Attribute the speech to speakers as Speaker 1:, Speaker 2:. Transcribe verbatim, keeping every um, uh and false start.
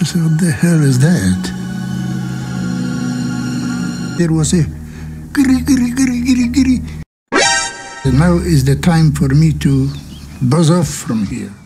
Speaker 1: I said, what the hell is that? There was a giri, giri, giri, giri, giri. Now is the time for me to buzz off from here.